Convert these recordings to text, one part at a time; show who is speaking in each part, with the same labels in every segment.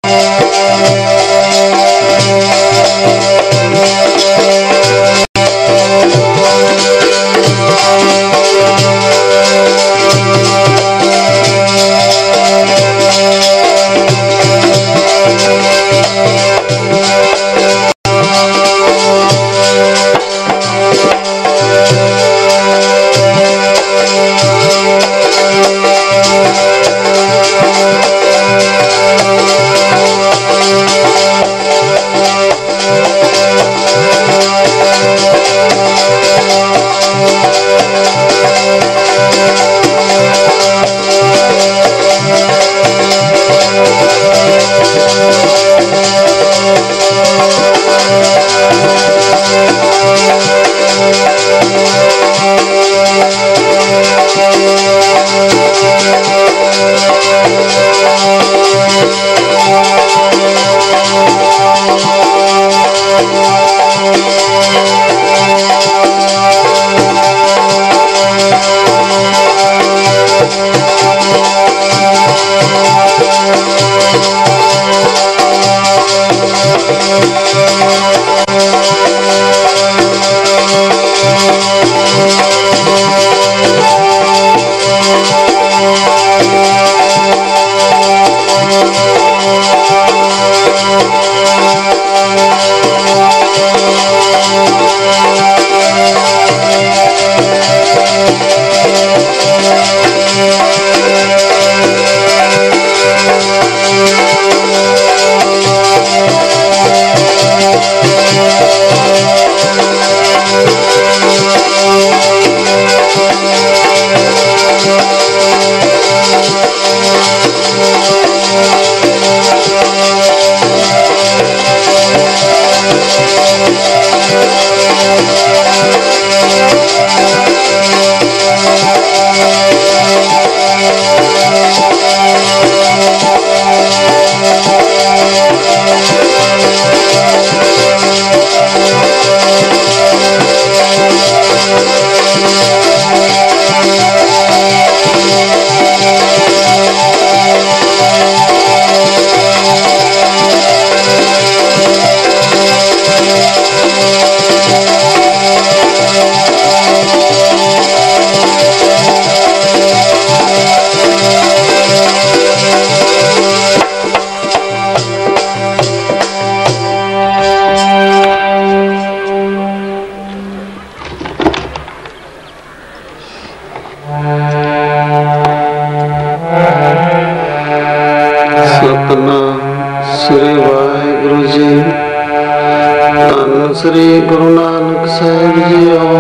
Speaker 1: श्री गुरु नानक साहिब जी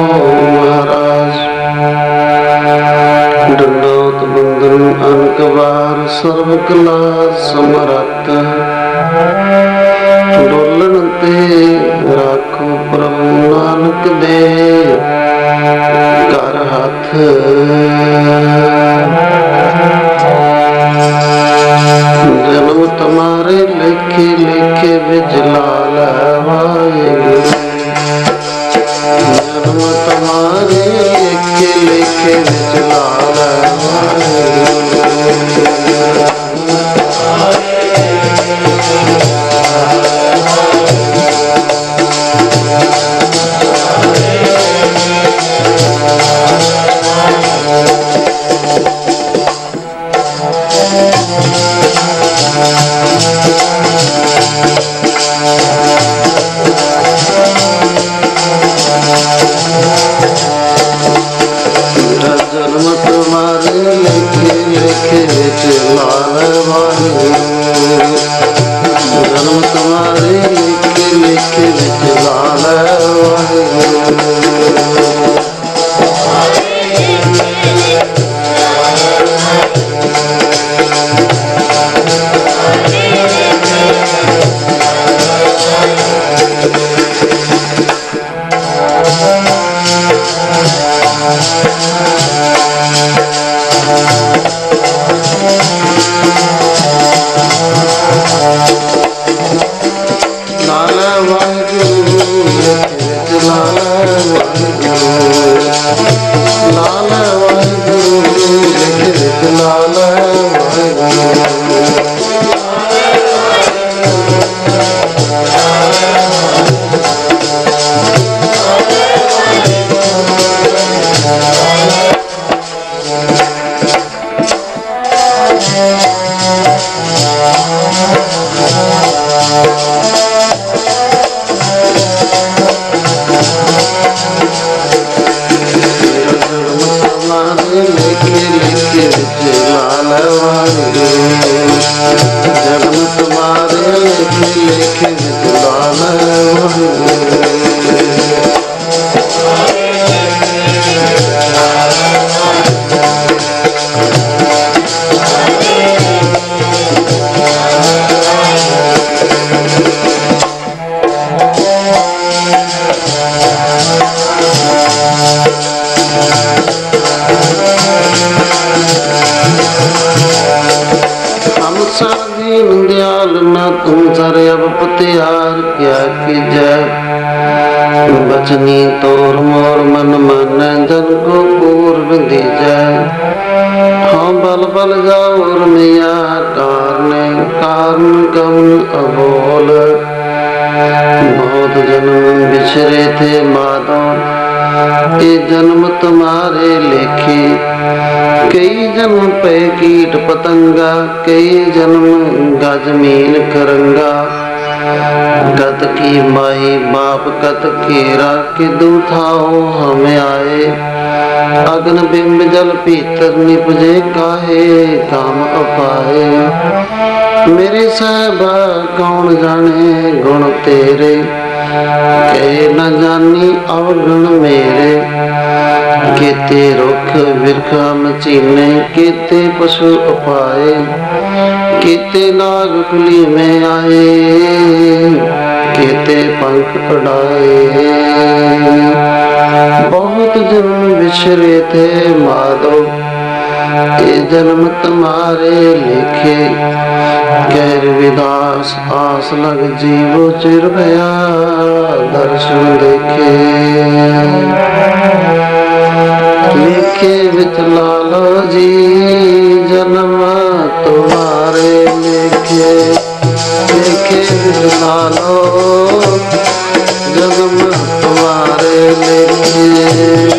Speaker 1: महाराज दंडोत बंदन अनक बार सर्व कला समरत डोलन ते राखो प्रभु नानक दे कर हाथ जन्म तुम्हारे लेखे लेखे बिजलाल वाहेगुरु जन्म तुम्हारे लेखे लेखे बिजलाल वाहेगुरु लेखे विच लाल दयाल न तुम सर अब पतियार क्या कीजै बचनी तोर मोर मन मन जन को पूर्व दीजै हाँ बल बल जाओ मैया कारण गम अबोल बहुत जन्म बिछरे थे माधव ये जन्म तुम्हारे लेखे कई जन्म पे कीट पतंगा कई जन्म गजमीन करंगा कत की माई बाप कत केरा के दूठाओ हमें आए अग्न बिंब जल पीतर निपजे काहे काम अपाए मेरे साहबा कौन जाने गुण तेरे कहे न जानी अवगुण मेरे केते रुख विरखा मचीने केते पशु उपाए केते नाग कुली में आए केते पंख उड़ाए बहुत जन्म बिछरे थे माधव ये जन्म तुम्हारे लिखे गैर विदास आस लग जीवो चिर भया दर्शन देखे लिखे विच लालो जी जन्म तुम्हारे लिखे लिखे विच लालो जन्म तुम्हारे लिखे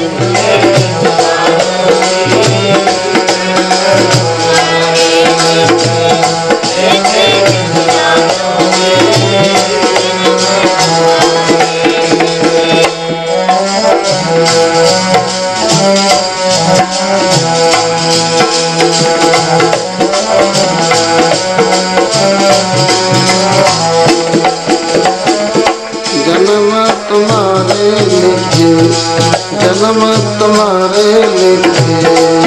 Speaker 1: जन्म तुम्हारे लिखे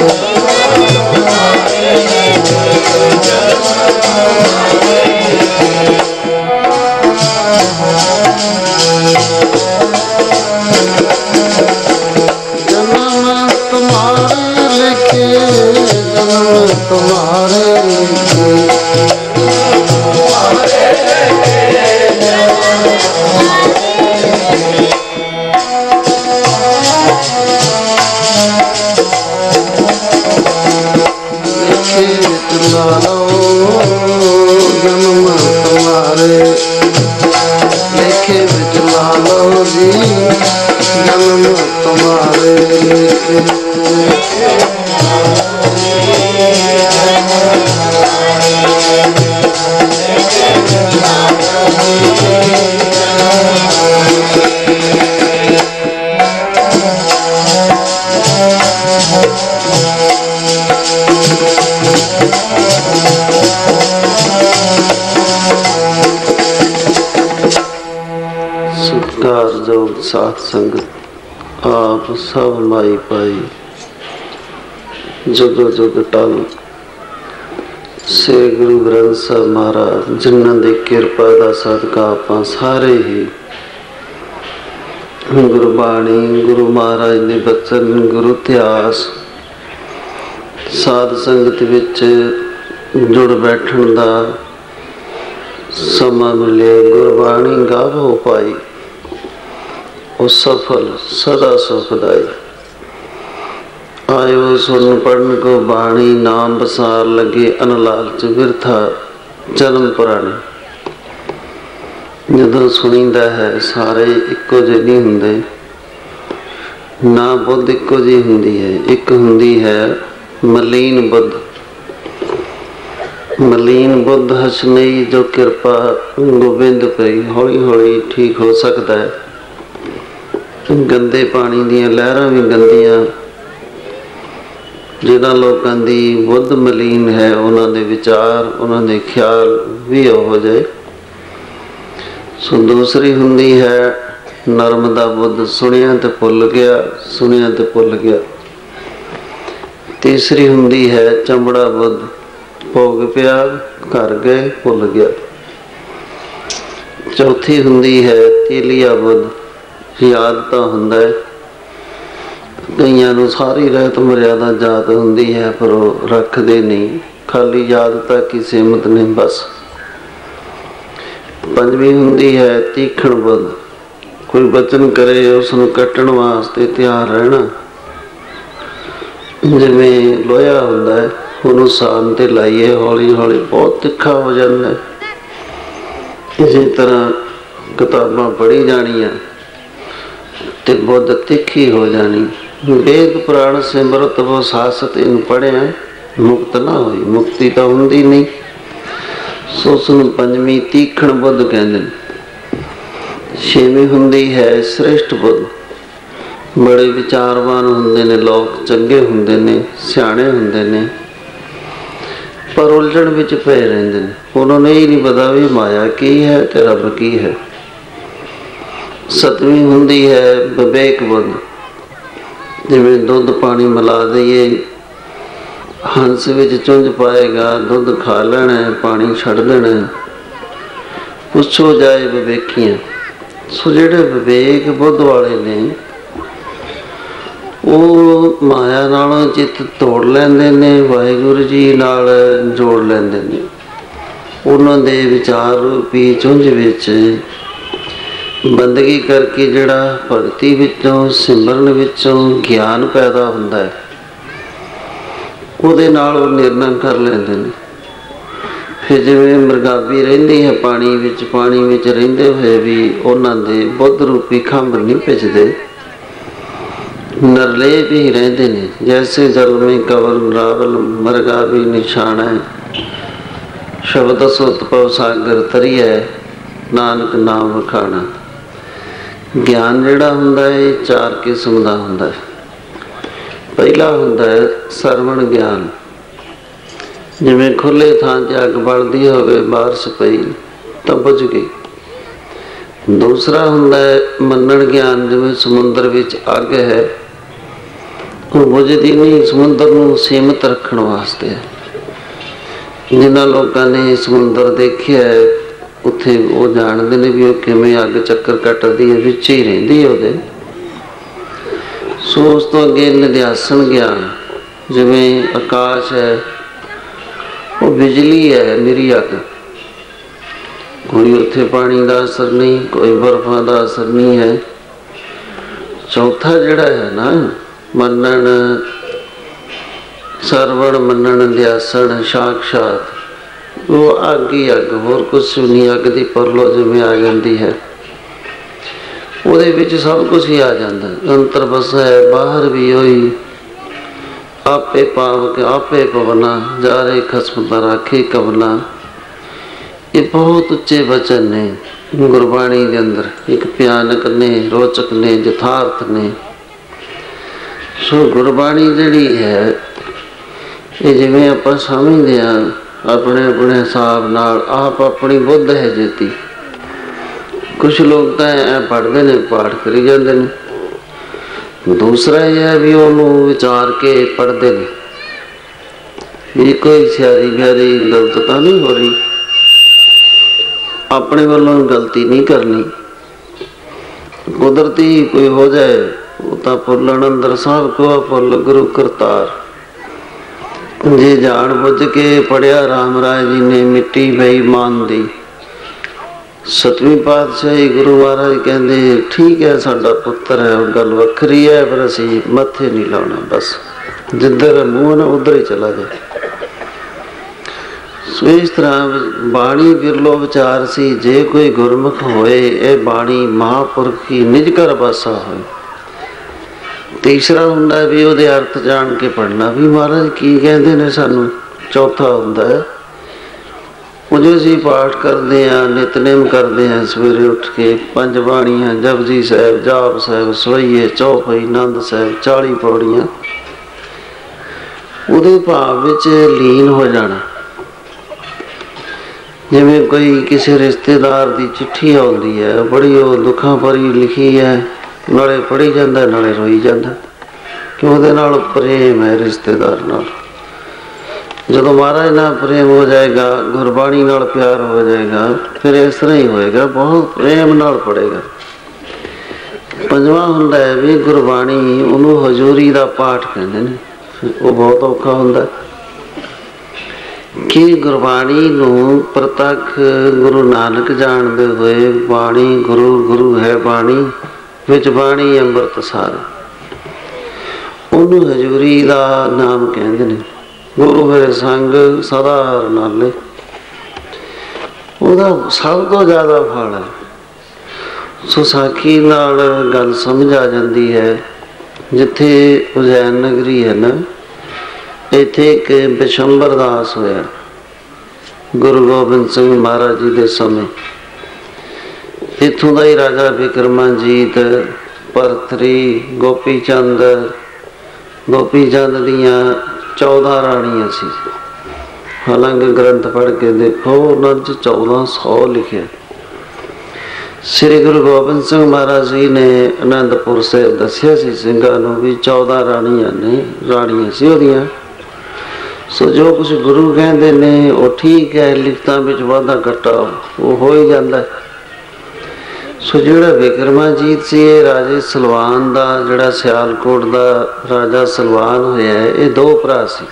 Speaker 1: जन्म तुम्हारे लिखे जन्म तुम्हारे लिखे जन्म तुम्हारे लिखे विच लालो जी जन्म तुम्हारे लिखे साथ संगत आप सब माई पाई जुग जुग टल श्री गुरु ग्रंथ साहब महाराज जिन्हां दी किरपा दा सदका आपां सारे ही गुरबाणी गुरु महाराज दे बचन गुरु इतिहास साध संगत विच जुड़ बैठण दा समा मिले गुरबाणी गावो पाई वो सफल सदा सुखदाई आयो सुन पढ़न को बाणी नाम बसार लगे अनलालच बिरथा जन्म पुराने जदों सुनींदा है सारे इक्को जे नहीं हुंदे ना बुद्ध इक्को जी हुंदी है एक हुंदी है मलीन बुद्ध हसनई जो कृपा गोबिंद पई हौली हौली ठीक हो सकता है गंदे पानी दियां लहरां भी गंदियां जिन्हां लोकां दी बुद्ध मलीन है उन्हां दे विचार उन्हां दे ख्याल भी हो जाए सो दूसरी हुंदी है नर्मदा बुद्ध, सुनिया ते भुल गया, सुनिया ते भुल गया। तीसरी हुंदी है चमड़ा बुद्ध, भोग पिया, घर गए, भुल गया। चौथी हुंदी है तेलिया बुद्ध, याद तो हुंदा है, कईयां नूं सारी रहत मर्यादा याद हुंदी है पर वो रखदे नहीं, खाली याद तक ही सीमित ने बस। पंजवीं हुंदी है तीखण बुद्ध, कोई बचन करे उसनूं कट्टण वास्ते तैयार रहना, जिवें लोहा हुंदा है ਉਹਨੂੰ ਸਾਨ ਤੇ ਲਾਈਏ ਹੌਲੀ ਹੌਲੀ ਬਹੁਤ ਤਿੱਖਾ ਹੋ ਜਾਂਦਾ ਹੈ। ਇਸੇ ਤਰ੍ਹਾਂ ਕਿਤਾਬਾਂ ਪੜ੍ਹੀ ਜਾਣੀਆਂ ਤੇ ਬੁੱਧ ਤਿੱਖੀ ਹੋ ਜਾਣੀ। ਵੇਦ ਪੁਰਾਣ ਸਿਮਰਤ ਵੋ ਸਾਸਤ ਇਹਨੂੰ ਪੜ੍ਹਿਆ ਮੁਕਤ ਨਾ ਹੋਈ, ਮੁਕਤੀ ਤਾਂ ਹੁੰਦੀ ਨਹੀਂ। ਸੋ ਉਸਨੂੰ ਪੰਜਵੀਂ ਤੀਖਣ ਬੁੱਧ ਕਹਿੰਦੇ ਨੇ। ਛੇਵੀਂ ਹੁੰਦੀ ਹੈ ਸ੍ਰਿਸ਼ਟ ਬੁੱਧ, ਬੜੇ ਵਿਚਾਰਵਾਨ ਹੁੰਦੇ ਨੇ ਲੋਕ, ਚੰਗੇ ਹੁੰਦੇ ਨੇ, ਸਿਆਣੇ ਹੁੰਦੇ ਨੇ, पर उलझन विच पे रहंदे ने। उन्होंने ही नहीं पता भी माया की है ते रब की है। सतवीं हुंदी है विवेक बुद्ध, जिवें दुध पानी मिला दईए, हंस विच चुंझ पाएगा, दुध खा लेना है, पानी छड़ देना है, पुछो जाए विवेकियां। सो जिहड़े विवेक बुद्ध वाले ने ਉਹ ਮਾਇਆ ਨਾਲੋਂ ਚਿੱਤ ਤੋੜ ਲੈਂਦੇ ਨੇ, ਵਾਹਿਗੁਰੂ ਜੀ ਨਾਲ ਜੋੜ ਲੈਂਦੇ ਨੇ। ਉਹਨਾਂ ਦੇ ਵਿਚਾਰ ਰੂਪੀ ਚੁੰਝ ਵਿੱਚ ਬੰਦਗੀ ਕਰਕੇ ਜਿਹੜਾ ਭਗਤੀ ਵਿੱਚੋਂ ਸਿਮਰਨ ਵਿੱਚੋਂ ਗਿਆਨ ਪੈਦਾ ਹੁੰਦਾ ਹੈ, ਉਹਦੇ ਨਾਲ ਉਹ ਨਿਰਣਾ ਕਰ ਲੈਂਦੇ ਨੇ। ਫਿਰ ਜਿਵੇਂ ਮਰਗਾਬੀ ਰਹਿੰਦੀ ਹੈ ਪਾਣੀ ਵਿੱਚ ਰਹਿੰਦੇ ਹੋਏ ਵੀ ਉਹਨਾਂ ਦੇ ਬੁੱਧ ਰੂਪੀ ਖੰਭ ਨਹੀਂ ਭਿੱਜਦੇ, नरलेप ही रहते ने। जैसे जल में कवल रावल मरगा भी निशान है, शब्द सुत पव सागर तरिया, नानक नाम वखाना। ज्ञान जिहड़ा हुंदा है चार किस्म दा हुंदा है। पहला हुंदा है सरवण ज्ञान, जिवें खुले थां ते अग बलदी होवे, बारिश पई तां बुझ गई। दूसरा हुंदा है मन्नण ज्ञान, जिवें समुंदर विच अग है, ਉਹ ਬੁਝਦੀ ਨਹੀਂ, ਸਮੁੰਦਰ ਨੂੰ ਸੀਮਤ ਰੱਖਣ ਵਾਸਤੇ ਹੈ। ਜਿਨ੍ਹਾਂ ਲੋਕਾਂ ਨੇ ਸਮੁੰਦਰ ਦੇਖਿਆ ਉੱਥੇ ਉਹ ਜਾਣਦੇ ਨੇ ਵੀ ਉਹ ਕਿਵੇਂ ਅੱਗ ਚੱਕਰ ਕੱਟਦੀ ਹੈ, ਵਿੱਚ ਹੀ ਰਹਿੰਦੀ ਹੈ ਉਹਦੇ। ਸੋ ਉਸ ਤੋਂ ਅੱਗੇ ਨਿਧਿਆਸਨ ਗਿਆਨ, ਜਿਵੇਂ ਆਕਾਸ਼ ਹੈ ਉਹ ਬਿਜਲੀ ਹੈ, ਨਿਰੀ ਅੱਗ, ਕੋਈ ਉੱਥੇ ਪਾਣੀ ਦਾ ਅਸਰ ਨਹੀਂ, ਕੋਈ ਬਰਫਾਂ ਦਾ ਅਸਰ ਨਹੀਂ ਹੈ। ਚੌਥਾ ਜਿਹੜਾ ਹੈ ਨਾ ਮੰਨਣ, ਸਰਵਣ, ਮੰਨਣ, ਨਿਧਿਆਸਨ, ਸਾਖਸ਼ਾਤ, ਉਹ ਅੱਗ ਹੀ ਅੱਗ, ਹੋਰ ਕੁਛ ਨਹੀਂ। ਅੱਗ ਦੀ ਪਰਲੋ ਜਿਵੇਂ ਆ ਜਾਂਦੀ ਹੈ, ਉਹਦੇ ਵਿੱਚ ਸਭ ਕੁਛ ਹੀ ਆ ਜਾਂਦਾ। ਅੰਤਰ ਵਸਾ ਹੈ, ਬਾਹਰ ਵੀ ਉਹੀ। ਆਪੇ ਪਾਵਕ ਆਪੇ ਪਵਨਾ, ਜਾਰੇ ਖਸਮ ਤਾਂ ਰਾਖੇ ਕਵਨਾ। ਇਹ ਬਹੁਤ ਉੱਚੇ ਬਚਨ ਨੇ ਗੁਰਬਾਣੀ ਦੇ ਅੰਦਰ, ਇੱਕ ਭਿਆਨਕ ਨੇ, ਰੋਚਕ ਨੇ, ਯਥਾਰਥ ਨੇ। ਸੋ ਗੁਰਬਾਣੀ ਜਿਹੜੀ ਹੈ ਇਹ ਜਿਵੇਂ ਆਪਾਂ ਸਮਝਦੇ ਹਾਂ ਆਪਣੇ ਆਪਣੇ ਹਿਸਾਬ ਨਾਲ, ਆਪ ਆਪਣੀ ਬੁੱਧ ਹੈ ਜੇਤੀ। ਕੁਛ ਲੋਕ ਤਾਂ ਐ ਪੜ੍ਹਦੇ ਨੇ, ਪਾਠ ਕਰੀ ਜਾਂਦੇ ਨੇ। ਦੂਸਰਾ ਇਹ ਹੈ ਵੀ ਉਹਨੂੰ ਵਿਚਾਰ ਕੇ ਪੜ੍ਹਦੇ ਨੇ, ਵੀ ਕੋਈ ਸਿਆਰੀ ਬਿਆਰੀ ਗਲਤ ਤਾਂ ਨਹੀਂ ਹੋ ਰਹੀ, ਆਪਣੇ ਵੱਲੋਂ ਗਲਤੀ ਨਹੀਂ ਕਰਨੀ। ਕੁਦਰਤੀ ਕੋਈ ਹੋ ਜਾਏ ਉਹ ਤਾਂ ਭੁੱਲਣ ਅੰਦਰ ਸਭ ਕੋ ਭੁੱਲ ਗੁਰੂ ਕਰਤਾਰ। ਜੇ ਜਾਣ ਬੁੱਝ ਕੇ ਪੜਿਆ ਰਾਮ ਰਾਏ ਜੀ ਨੇ ਮਿੱਟੀ ਬੇਈਮਾਨ ਦੀ। ਸਤਵੀਂ ਪਾਤਸ਼ਾਹੀ ਗੁਰੂ ਮਹਾਰਾਜ ਕਹਿੰਦੇ ਠੀਕ ਹੈ ਸਾਡਾ ਪੁੱਤਰ ਹੈ, ਗੱਲ ਵੱਖਰੀ ਹੈ, ਪਰ ਅਸੀਂ ਮੱਥੇ ਨਹੀਂ ਲਾਉਣਾ, ਬਸ ਜਿੱਧਰ ਮੂੰਹ ਨਾ ਉਧਰ ਹੀ ਚਲਾ ਜਾਏ। ਸੋ ਇਸ ਤਰ੍ਹਾਂ ਬਾਣੀ ਬਿਰਲੋ ਵਿਚਾਰ ਸੀ, ਜੇ ਕੋਈ ਗੁਰਮੁਖ ਹੋਏ ਇਹ ਬਾਣੀ ਮਹਾਂਪੁਰਖ ਹੀ ਨਿਜ ਘਰ ਵਾਸਾ ਹੋਏ। ਤੀਸਰਾ ਹੁੰਦਾ ਵੀ ਉਹਦੇ ਅਰਥ ਜਾਣ ਕੇ ਪੜ੍ਹਨਾ, ਵੀ ਮਹਾਰਾਜ ਕੀ ਕਹਿੰਦੇ ਨੇ ਸਾਨੂੰ। ਚੌਥਾ ਹੁੰਦਾ ਹੈ ਉਹ ਜੋ ਅਸੀਂ ਪਾਠ ਕਰਦੇ ਹਾਂ, ਨਿਤਨੇਮ ਕਰਦੇ ਹਾਂ, ਸਵੇਰੇ ਉੱਠ ਕੇ 5 ਬਾਣੀਆਂ, ਜਪਜੀ ਸਾਹਿਬ, ਜਾਪ ਸਾਹਿਬ, ਸਵਈਏ, ਚੌਪਈ, ਆਨੰਦ ਸਾਹਿਬ, 40 ਪੌੜੀਆਂ, ਉਹਦੇ ਭਾਵ ਵਿੱਚ ਲੀਨ ਹੋ ਜਾਣਾ। जिवें कोई किसी रिश्तेदार की चिट्ठी आउंदी है, बड़ी वो दुखों भरी लिखी है, नाले पढ़ी जाता नाले रोई जाता, क्यों उहदे नाल प्रेम है रिश्तेदार नाल। जदों महाराज नाल प्रेम हो जाएगा, गुरबाणी नाल प्यार हो जाएगा, फिर इस तरह ही होएगा, बहुत प्रेम नाल पढ़ेगा। पंजवां हुंदा है भी गुरबाणी, उन्होंने हजूरी का पाठ कहते हैं, वो बहुत औखा हुंदा कि गुरबाणी नूं प्रतख गुरु नानक जानते हुए बाणी गुरु गुरु है बाणी विच बाणी अंमृत सार, उन्होंने हजूरी का नाम कहते हैं। गुरु मेरे संग सदा हर नाले, ਉਹਦਾ सब तो ज़्यादा फल है। सो साखी नाल गल समझ आ जाती है। जिथे उज्जैन नगरी है ना, इत्थे एक बिशंबर दास होया गुरु गोबिंद सिंह महाराज जी के समय। इत्थों का ही राजा विक्रमाजीत, भरतरी, गोपी चंद दियां 14 राणियां सी। हालांकि ग्रंथ पढ़ के देखो उन्होंने 1400 लिखे। श्री गुरु गोबिंद सिंह महाराज जी ने आनंदपुर से दसिया सी सिंघां नूं भी 14 राणियां सी ओदियां। सो जो कुछ गुरु कहते ने वो ठीक है, लिखतां विच वाधा घटा वो हो ही जाता है। सो जिहड़ा विक्रमाजीत सी, राजे सलवान का जिहड़ा सियालकोट का राजा सलवान होया है, ये 2 भरा सी।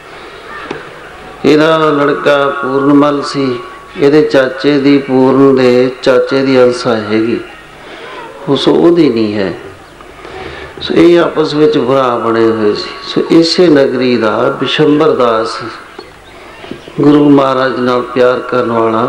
Speaker 1: इहदा लड़का पूर्णमल सी, ਇਹਦੇ ਚਾਚੇ ਦੀ पूर्ण ਦੇ ਚਾਚੇ ਦੀ ਅੰਸਾ ਹੈਗੀ, ਸੋ ਉਹਦੀ ਨਹੀਂ ਹੈ। ਸੋ ਇਹ ਆਪਸ ਵਿੱਚ ਭਰਾ ਬਣੇ ਹੋਏ ਸੀ। ਸੋ ਇਸੇ ਨਗਰੀ ਦਾ ਬਿਸ਼ੰਬਰ ਦਾਸ ਗੁਰੂ ਮਹਾਰਾਜ ਨਾਲ ਪਿਆਰ ਕਰਨ ਵਾਲਾ,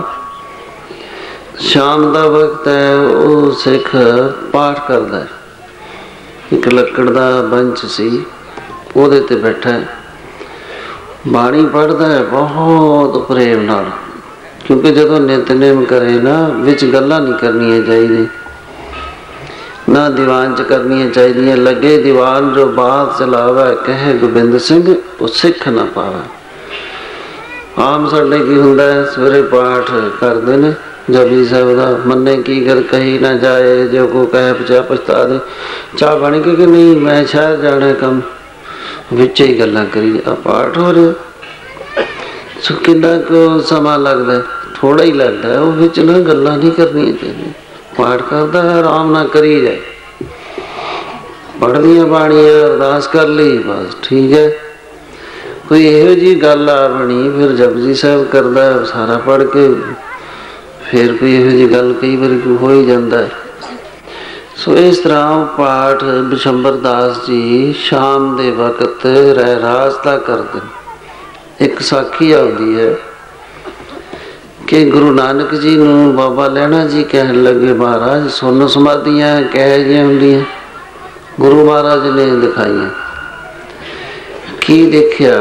Speaker 1: ਸ਼ਾਮ ਦਾ ਵਕਤ ਹੈ, ਉਹ ਸਿੱਖ ਪਾਠ ਕਰਦਾ ਹੈ। ਇੱਕ ਲੱਕੜ ਦਾ ਬੰਚ ਸੀ, ਉਹਦੇ ਤੇ ਬੈਠਾ ਬਾਣੀ ਪੜ੍ਹਦਾ ਹੈ ਬਹੁਤ ਪ੍ਰੇਮ ਨਾਲ। क्योंकि जो नितनेम करे ना, विच गल्लां नहीं करनियां चाहिए, ना दीवान च करनियां चाहिए। लगे दीवान जो बात चलावे कहे गोबिंद सिंह, वो सिख ना पावे। आम साडे की हुंदा है, सवेरे पाठ करते हैं जपजी साहिब का, मन्ने की कर कही ना जाए, जो को कहे पचा पछता दे। चाह बन के कि नहीं, मैं शहर जाना कम, विच ही गल्लां करी पाठ हो रहा। सो कितना को समा लगता है, थोड़ा ही लगता है, वो विच ना गल्लां नहीं करनी चाहिए। पाठ करता है आराम ना करी जाए, पढ़ दियां बाणियां, अरदास कर ली, बस ठीक है। कोई इहो जी गल आ बनी, फिर जपजी साहब करता है सारा पढ़ के, फिर कोई इहो जी गल कई बार हो ही जाता है। सो इस तरह पाठ बिशंबर दास जी शाम के वक्त रहरास का करते। एक साखी आती है कि गुरु नानक जी नूं बाबा लैणा जी कहन लगे, महाराज सुन समाधियां कह जिहियां हुंदियां? गुरु महाराज ने दिखाइयां। की देखिया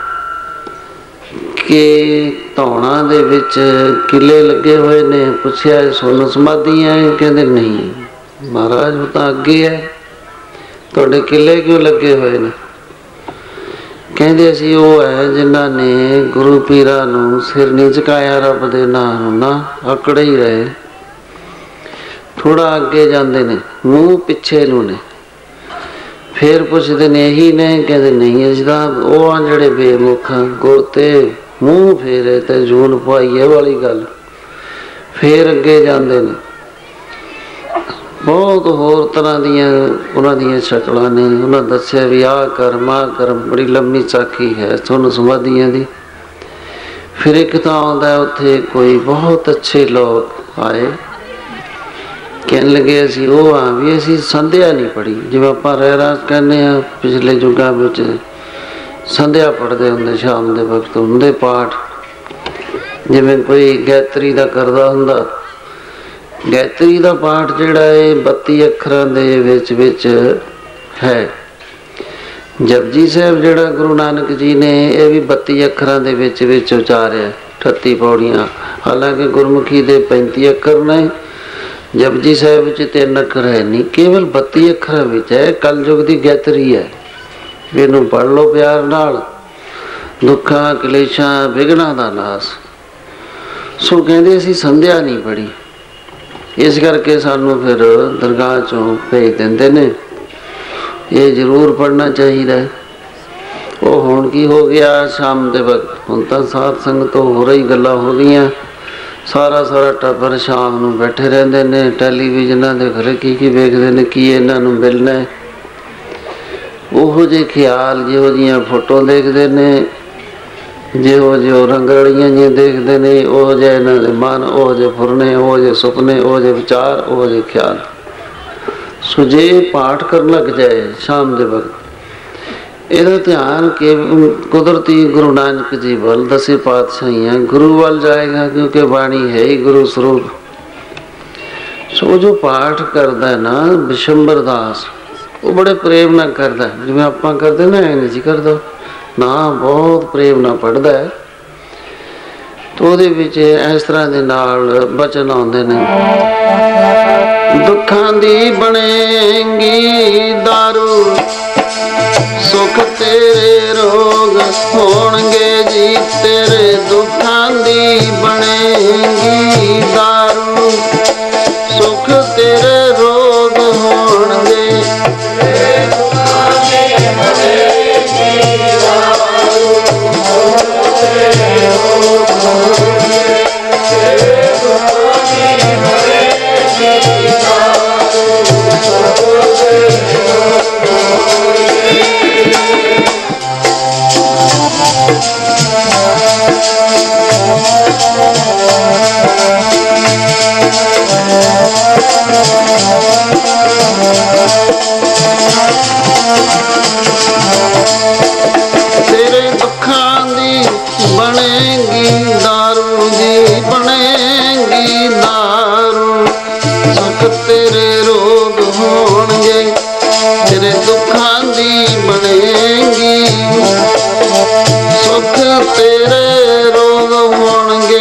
Speaker 1: कि धौणा दे विच किले लगे हुए ने। पुछया सुन समाधियां? कहते नहीं महाराज, वो तो अगे है, तुहाडे किले क्यों लगे हुए ने? कहते असी वो है जिन्हों ने गुरु पीरा नूं सिर नहीं झुकाया, रब दे नाम ना आकड़े ही रहे। थोड़ा अगे जाते ने, मूँह पिछे नूं ने। फिर पुछते ने यही ने? कहते नहीं, असीं तां वो आ जिहड़े बेमुख गुर ते मूँह फेरे ते जून पवाईए वाली गल। फिर अगे जाते ने, बहुत होर तरह दियां उन्हां दियां शक्लां ने। उन्हां दस्सिया भी आ कर्म आ कर्म, बड़ी लंबी साखी है सुन समाधियां दी। फिर एक तो आउंदा उत्थे कोई बहुत अच्छे लोग आए, कहन लगे असीं वो हाँ भी असीं संध्या नहीं पढ़ी, जिवें आपां रहरास कहने आ। पिछले युगां विच संध्या पढ़दे हुंदे, शाम दे वक्त हुंदे पाठ, जिवें कोई गायत्री दा करदा हुंदा। गायत्री का पाठ जिहड़ा है 32 अखरां दे विच विच है। जपजी साहिब जिहड़ा गुरु नानक जी ने, यह भी 32 अखरां दे विच विच उचारिया, 38 पौड़ियां। हालांकि गुरमुखी दे 35 अखर ने, जपजी साहिब च 3 अखर है नहीं, केवल 32 अखरां विच है। कलयुग की गायत्री है, इहनूं पढ़ लो प्यार नाल, दुखां कलेशां विघनां दा नास। सो कहते असी संध्या नहीं पढ़ी, इस करके सानू फिर दरगाह चों भेज देंदे ने। ये जरूर पढ़ना चाहिए। वो हुण की हो गया शाम के वक्त, हुण तो साध संगत तो हो रही गल्लां हो गई, सारा सारा टब्बर शाम नूं बैठे रहंदे ने टैलीविजनां दे घरे की वेखदे ने, की इन्हां नूं मिलना है। ओहो जे ख्याल जिहो जिहियां फोटो देखते ने, जिहो जिहो रंगरलियां जिहियां देखते ने, ओहो जिहे इन्हां दे मन, ओहो जे फुरने, ओहो जे सुपने, ओहो जे विचार, ओहो जे ख्याल। सो जे पाठ कर लग जाए शाम के वक्त, ਇਹਦਾ ਧਿਆਨ ਕਿ ਕੁਦਰਤੀ ਗੁਰੂ ਨਾਨਕ ਜੀ ਵੱਲ, ਦਸੇ ਪਾਤਸ਼ਾਹੀਆਂ ਗੁਰੂ ਵੱਲ ਜਾਏਗਾ, ਕਿਉਂਕਿ ਬਾਣੀ ਹੈ ਹੀ ਗੁਰੂ ਸਰੂਪ। ਸੋ ਜੋ ਪਾਠ ਕਰਦਾ ਨਾ ਬਿਸ਼ੰਬਰ ਦਾਸ, ਉਹ ਬੜੇ ਪ੍ਰੇਮ ਨਾਲ ਕਰਦਾ, ਜਿਵੇਂ ਆਪਾਂ ਕਰਦੇ ਨਾ ਐ ਨਹੀਂ ਜੀ ਕਰਦਾ ਨਾ, ਬਹੁਤ ਪ੍ਰੇਮ ਨਾਲ ਪੜ੍ਹਦਾ ਹੈ। ਤਾਂ ਉਹਦੇ ਵਿੱਚ ਇਸ ਤਰ੍ਹਾਂ ਦੇ ਨਾਲ ਬਚਨ ਆਉਂਦੇ ਨੇ, ਦੁੱਖਾਂ ਦੀ ਬਣੇਗੀ ਦਾਰੂ, सुख तेरे रोग होणगे जी, तेरे दुखां दी बनेगी दारू, सुख तेरे रोग होणगे, तेरे दुखां दी बनेगी दारू, सुख तेरे रोग होणगे, तेरे दुखां दी बनेगी दारू, सुख तेरे रोग होणगे। तेरे दुखां दी बनेगी दारू जी, बनेगी दारू, सुख तेरे रोग होणगे, तेरे दुखां दी बनेगी, सुख तेरे रोग होणगे,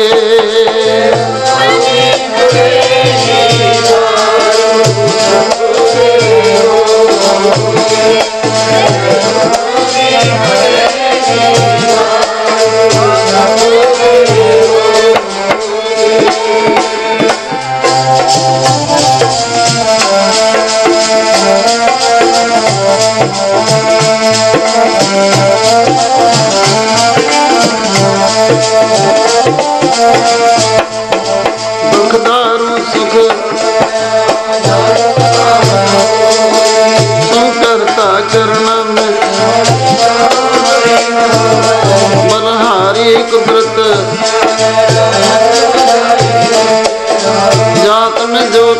Speaker 1: दुख दारू सुख तू करता करना में, बलहारी कुदरत जात में जोत,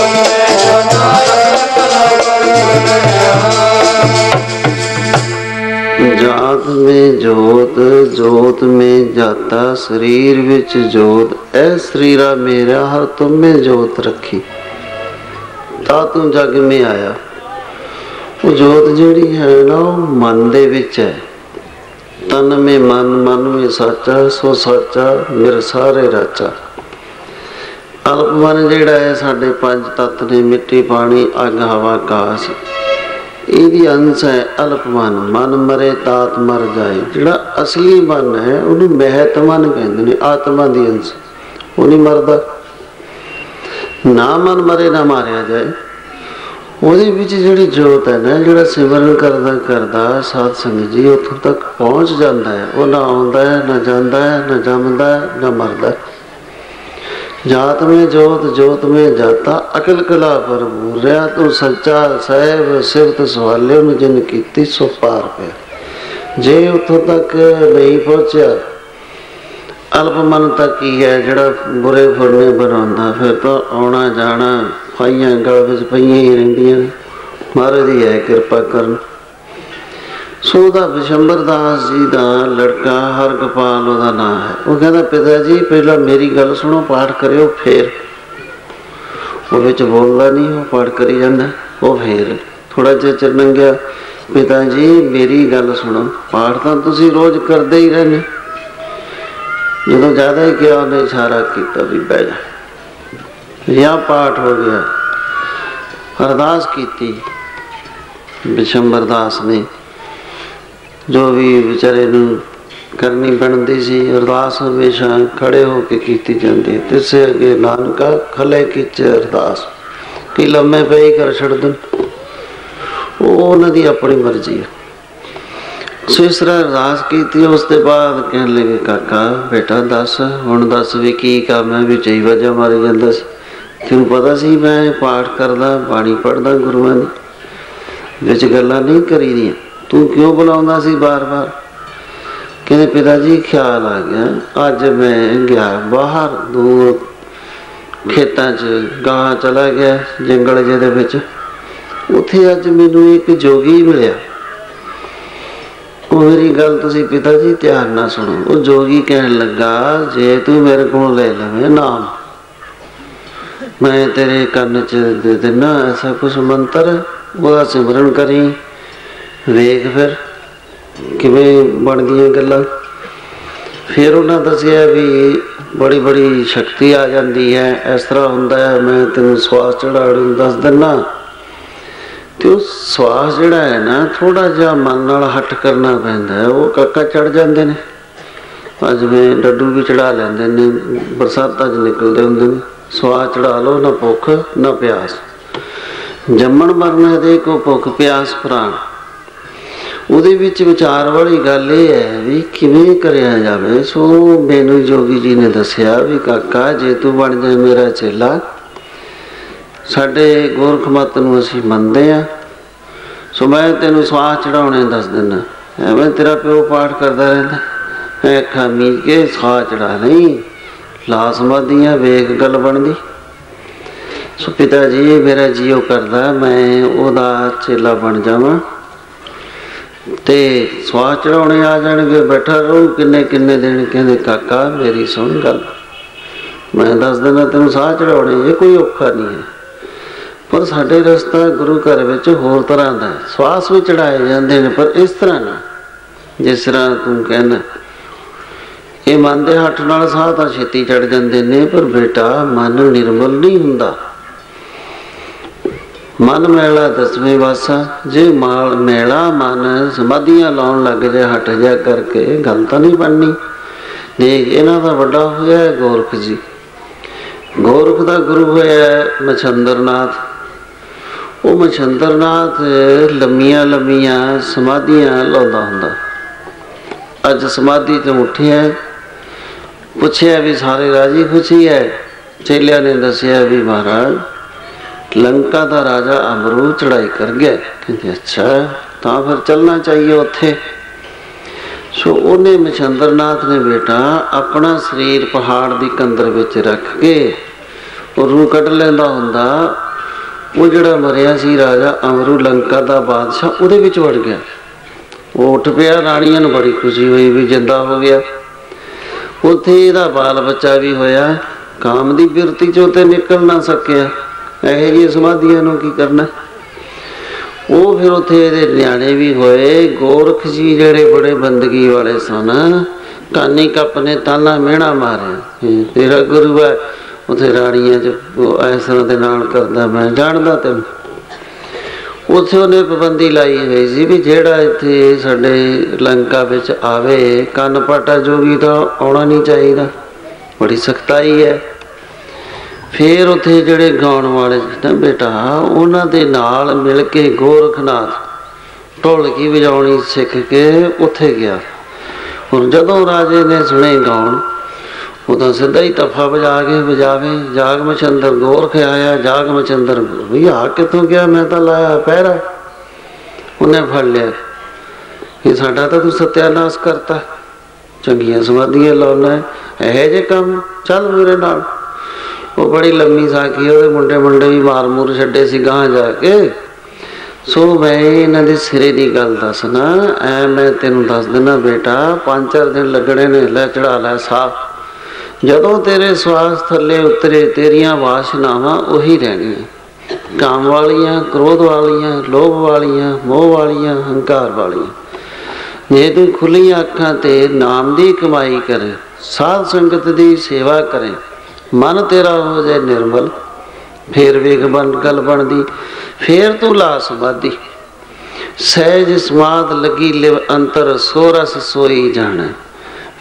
Speaker 1: जात में जोत, जोत में जाता शरीर विच जोत, ऐ शरीरा मेरा हर तुम में जोत रखी, ता तू जग में आया। वो जोत जिहड़ी है ना मन दे विच है, तन में मन, मन में साचा, सो साचा मेरे सारे राचा। अल्प मन जिहड़ा है साडे पंज तत्त ने, मिट्टी पानी अग हवा आकाश, ਇਹਦੀ ਅੰਸ਼ ਹੈ ਅਲਪ ਮਨ। ਮਨ ਮਰੇ ਤਾਤ ਮਰ ਜਾਏ। ਜਿਹੜਾ ਅਸਲੀ ਮਨ ਹੈ ਉਹਨੂੰ ਮਹਿਤ ਮਨ ਕਹਿੰਦੇ ਨੇ, ਆਤਮਾ ਦੀ ਅੰਸ਼, ਉਹ ਨਹੀਂ ਮਰਦਾ। ਨਾ ਮਨ ਮਰੇ ਨਾ ਮਾਰਿਆ ਜਾਏ। ਉਹਦੇ ਵਿੱਚ ਜਿਹੜੀ ਜੋਤ ਹੈ ਨਾ, ਜਿਹੜਾ ਸਿਮਰਨ ਕਰਦਾ ਕਰਦਾ ਸਾਧ ਸੰਗਤ ਜੀ ਉੱਥੋਂ ਤੱਕ ਪਹੁੰਚ ਜਾਂਦਾ ਹੈ। ਉਹ ਨਾ ਆਉਂਦਾ ਹੈ, ਨਾ ਜਾਂਦਾ ਹੈ, ਨਾ ਜੰਮਦਾ ਹੈ, ਨਾ ਮਰਦਾ। जात में जोत जोत में जाता, अकल कला भरपूर रहा तू सच्चा साहेब सिरत सवाले जिन की सो पार पे। जे उतों तक नहीं पहुंचा, अल्प मन तक ही है जड़ा बुरे फुरने बनाता, फिर तो आना जाना फाइया गल विच पईयां ही रहिंदियां। महाराज दी है कृपा करन। सो दा बिशंबर दास जी का लड़का हरगोपाल उहदा नाम है। वो कहता पिता जी पहला मेरी गल सुनो, पाठ करियो, फिर वो विच बोलदा नहीं, वो पाठ करी जांदा। वो फिर थोड़ा जिहा चिर लंघिया, पिता जी मेरी गल सुनो, पाठ तो तुसीं रोज करदे ही रहने। जदों ज़्यादा ही किया उन्हें इशारा किया भी बह जा। या पाठ हो गया। अरदास की बिशंबर दास ने, जो भी बेचारे करनी बनती सी। अरदास हमेशा खड़े होके की जाती है। तिसे अगे नानका खले किच अरदास कि लम्मे पे ही कर छड़ दन, वो उन्होंने अपनी मर्जी है। सो इस तरह अरदास की। उसके बाद कह लगे काका बेटा दस हुण दस भी की काम है। भी चई वजह मारी जाता सी। तेन पता सी मैं पाठ करदा बाणी पढ़दा गुरुआं दी विच गल्लां नहीं करी दियां, तू क्यों बुलाउंदा सी बार बार। कहते पिताजी ख्याल आ गया, अज मैं गया बाहर दूर खेतां च गां चला गया जंगल जिहदे विच, उत्थे अज मैनू एक जोगी मिलिया। मेरी गल तुसीं पिता जी ध्यान नाल सुनो। वो जोगी कहन लगा जे तू मेरे को ले लवे नाम, मैं तेरे कन्न च दे देना ऐसा कुछ मंत्र, वह सिमरन करी, वेख फिर किवें बनदियां गल्लां। फिर उन्हें दसिया भी बड़ी बड़ी शक्ति आ जाती है, इस तरह हुंदा है। मैं तेन श्वास चढ़ाने दस दिना। तो श्वास जिहड़ा है ना थोड़ा जिहा मन नाल हट करना पैंदा है, वो काका चढ़ जाते हैं। अज में डड्डू भी चढ़ा लेंदे ने, बरसातां च निकलदे हुंदे ने। श्वास चढ़ा लो, ना भुख ना प्यास, जम्मण मरने दे को भुख प्यास प्राण। ਉਹਦੇ ਵਿੱਚ ਵਿਚਾਰ वाली गल ये है भी किवें करिया जावे। सो मैनू जोगी जी ने दसिया भी काका जे तू बन जाए मेरा चेला, साडे गोरख मत नूं असीं मनदे आ, सो मैं तेनू श्वास चढ़ाने दस दिना। एवें तेरा प्यो पाठ करदा रहिंदा, अखां मीच के श्वास चढ़ा नहीं, ला समाधियां वेख गल बनदी। सो पिता जी मेरा जीओ करदा मैं ओहदा चेला बन जावां ते श्वास चढ़ाने आ जाएंगे, बैठा रहूँ किन्ने किन्ने दिन। कहते काका मेरी सुन गल, मैं दस दिना तेन साह चढ़ाने, ये कोई औखा नहीं है। पर साडे रस्ता गुरु घर विच होर तरह का है। श्वास भी चढ़ाए जाते हैं पर इस तरह ना जिस तरह तू कहना। ये मन के हठ नाल साह तां छेती चढ़ जाते हैं, पर बेटा मन निर्मल नहीं हुंदा। मन मैला दसवें वासा, जे माल मैला मन समाधियां लाउण लग जाए हट जा करके, गल तो नहीं बननी। देख इन्हां दा वड्डा होया है गोरख जी, गोरख दा गुरु होया है मछंदरनाथ। वो मछंदरनाथ लम्मियां लम्मियां समाधियां लाउंदा हुंदा। अज समाधि तो उठिया, पुछया भी सारे राजी खुशी है। चेलिया ने दसिया भी महाराज लंका का राजा अमरूद चढ़ाई कर गया। कहते अच्छा तो फिर चलना चाहिए उत्थे। सो उन्हें मछंदरनाथ ने बेटा अपना शरीर पहाड़ की कंदर विच रख के रूह कट लेंदा हुंदा। वो जिहड़ा मरिया सी राजा अमरू लंका का बादशाह, उहदे विच वड़ गया। वो उठ पिया, राणियां नूं बड़ी खुशी हुई भी जिंदा हो गया। उत्थे इहदा बाल बच्चा भी होया, काम की बिरती चों ते निकल ना सकिया। यह जी समाधियां नूं की करना। वो फिर उत्थे इहदे न्याणे भी होए। गोरख जी जिहड़े बड़े बंदगी वाले सन, कानी कप ने ताना मिहणा मारे तेरा गुरु है उत्थे राणियां च इस तरह दे नाल करदा, मैं जानदा तैनूं। उत्थे उन्हें पाबंदी लाई हुई सी भी जिहड़ा इत्थे साडे लंका विच आवे कन्न पाटा जोगी तो आउणा नहीं चाहिदा, बड़ी सख्ताई है। फिर उत्थे जिहड़े गाउण वाले ना बेटा उन्हां दे नाल मिल के गोरखनाथ ढोलकी वजाउणी सिख के उत्थे गया। हुण जदों राजे ने सुने गाउण, उदों सीधा ही तफा बजा के बजावे, जाग मचंदर गोरख आया, जाग मचंदर भी आ कितों गया, मैं तो लाया पहरा। उन्हें फड़ लिया कि साडा तो तू सत्यानाश करता, चंगियां समाधियां लाउना है, यह जे काम चल मेरे नाल। वो बड़ी लम्मी साखी, वो मुंडे मुंडे भी मार मूर छड्डे सी गां जाके। सो मैं इन्हां दे सिरे दी गल दसना, ऐ मैं तेनू दस देना बेटा 5-4 दिन लगने ने, लै चढ़ा लै साह। जदों तेरे श्वास थले उतरे तेरियां वासनावां उही रहणियां, काम वालियां, क्रोध वालियां, लोभ वालियां, मोह वालियां, हंकार वालियां। जे तू खुलियां अखां ते नाम दी कमाई करे, साध संगत दी सेवा करे, मन तेरा हो जाए निर्मल, फिर वेख बन गल बनदी। फिर तू ला समाधि, सहज समाध लगी लिव अंतर, सो रस सोई जाने।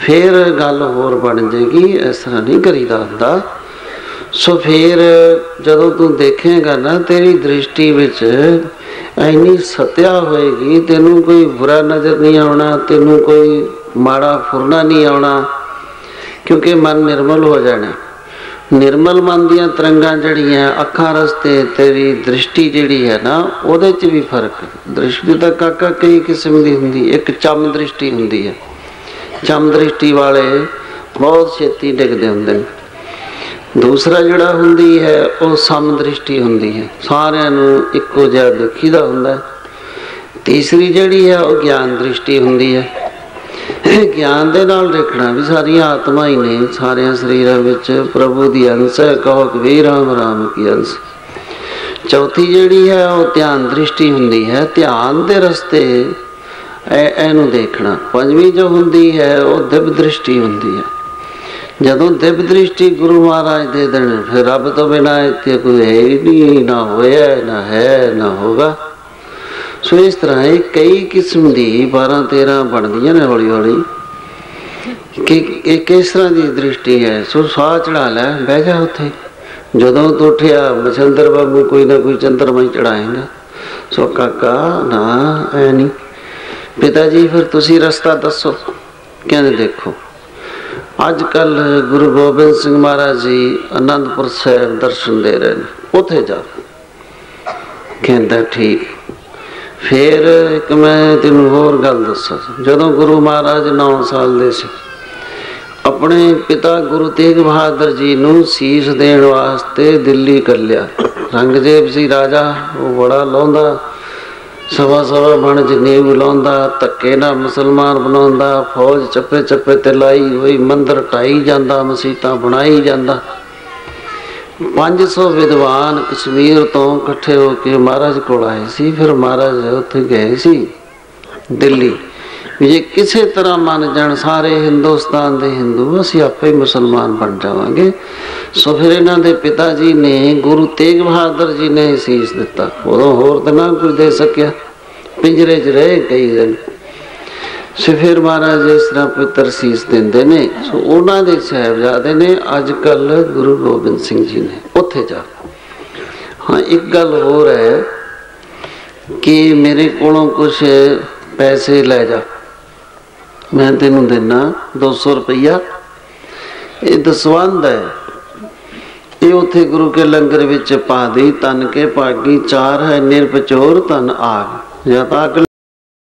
Speaker 1: फिर गल होर बन जाएगी। इस तरह नहीं करीदा हुंदा। सो फिर जदों तू देखेगा ना तेरी दृष्टि विच इन्नी सत्या होएगी, तेनू कोई बुरा नज़र नहीं आना, तेनू कोई माड़ा फुरना नहीं आना, क्योंकि मन निर्मल हो जाना। निर्मल मन दियां तरंगां जड़ियां अखां रस्ते तेरी दृष्टि जिहड़ी है ना उहदे च भी फर्क। दृष्टि तां काका कई किस्म दी हुंदी। एक चम दृष्टि हुंदी है, चम दृष्टि वाले बहुत छेती डिगदे हुंदे ने। दूसरा जिहड़ा हुंदी है वो सम दृष्टि हुंदी है, सारिआं नूं इक्को जिहा देखीदा हुंदा। तीसरी जिहड़ी है वो ज्ञान दृष्टि हुंदी है। ज्ञान दे नाल देखना भी सारियां आत्मा ही ने, सारियां शरीरां विच प्रभु दी अंश है, कहो कबीर राम राम की अंश। चौथी जिहड़ी है वो ध्यान दृष्टि हुंदी है, ध्यान दे रस्ते एनू देखना। पंजवीं जो हुंदी है वो दिव्य दृष्टि हुंदी है। जदों दिव्य दृष्टि गुरु महाराज दे देण फिर रब तो बिना इत्थे कोई है ही नहीं, ना होया ना है ना होगा। सो इस तरह कई किस्म की 12-13 बनदियां ने हौली हौली कि किस तरह की दृष्टि है। सो साह चढ़ा लै, बह जा उत्थे। जदों तो उठिया मछंदर बाबू कोई ना कोई चंद्रमा ही चढ़ाएगा। सो काका ना ऐ नहीं। पिता जी फिर तुसी रस्ता दसो। कहते देखो अज कल गुरु गोबिंद सिंह महाराज जी आनंदपुर साहिब दर्शन दे रहे हैं, उथे जा। कहता ठीक। फिर एक मैं तेनों होर गल दसा। जदों गुरु महाराज 9 साल दे सी, अपने पिता गुरु तेग बहादुर जी नूं सीस देण वास्ते दिल्ली कल्लिया। रंगजेब सी राजा, वो बड़ा लाउंदा, सवा सवा बण जनेऊ लाउंदा, धक्के नाल मुसलमान बनाउंदा, फौज चप्पे चप्पे ते लाई होई, मंदिर ढाई जांदा, मसीतां बनाई जांदा। 500 विद्वान कश्मीर तो इकट्ठे होके महाराज कोल आए सी। फिर महाराज उत्थे गए सी दिल्ली, जे किसी तरह मन जान सारे हिंदुस्तान दे हिंदू असीं आपे मुसलमान बन जावांगे। सो फिर इन्हां दे पिता जी ने गुरु तेग बहादुर जी ने सीस दिता। उदों होर तां ना कोई दे सकिया, पिंजरे च रहे कई दिन। सो फिर महाराज इस तरह पुत्र सीस देंदे ने। सो उन्हां दे साहिबजादे ने अज कल गुरु गोबिंद सिंह जी ने उत्थे जा। हाँ एक गल होर है कि मेरे कोलों कुछ पैसे लै जा, मैं तेनों देना 200 रुपया। ये दसवंध है, ये उथे गुरु के लंगर विच पा दी। तन के पागी 4 है निरपचोर तन आग। या ताक